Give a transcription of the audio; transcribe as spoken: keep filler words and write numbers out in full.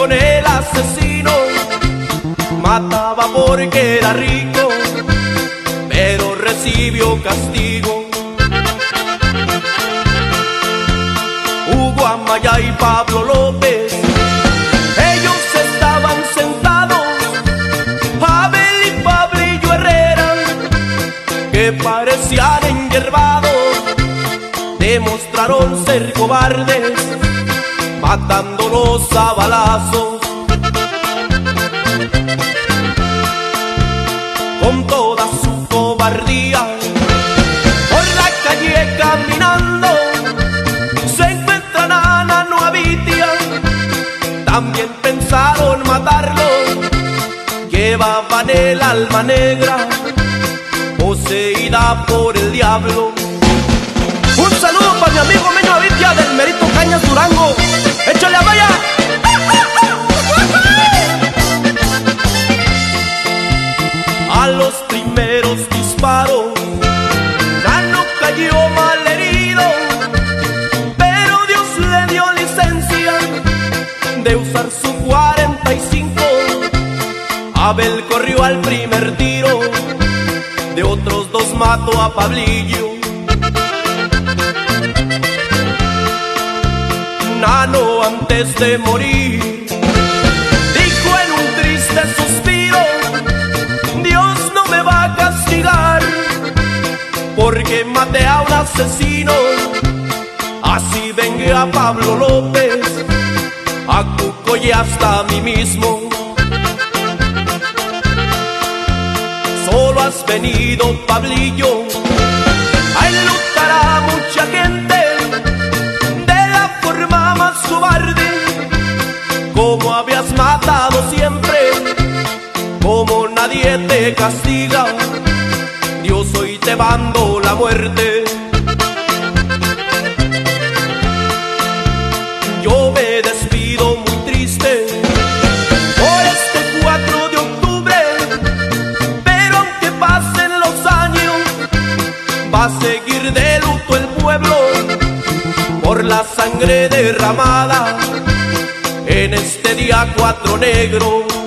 con el asesino. Mataba porque era rico, pero recibió castigo. Hugo Amaya y Pablo López, ellos estaban sentados. Abel y Pablillo Herrera, que parecían enhierbados, demostraron ser cobardes, matándolos a balazos. Con toda su cobardía, por la calle caminando, se encuentran a Nano Abitia. También pensaron matarlo, llevaban el alma negra, poseída por el diablo. Un saludo para mi amigo Meño Abitia del Merito Cañas, Durango. ¡Échale a vaya! A los primeros disparos, Nano cayó mal herido, pero Dios le dio licencia de usar su cuarenta y cinco. Abel corrió al primer tiro, de otros dos mató a Pablillo. Nano, antes de morir, dijo en un triste suspiro: Dios no me va a castigar porque maté a un asesino. Así vengué a Pablo López, a Cuco y hasta a mí mismo. Solo has venido, Pablillo, a enlutar a mucha gente de la forma más cobarde, como habías matado siempre, como nadie te castiga. Dios hoy te mando la muerte. Yo me despido muy triste por este cuatro de octubre, pero aunque pasen los años, va a seguir de luto el pueblo por la sangre derramada en este día cuatro negro.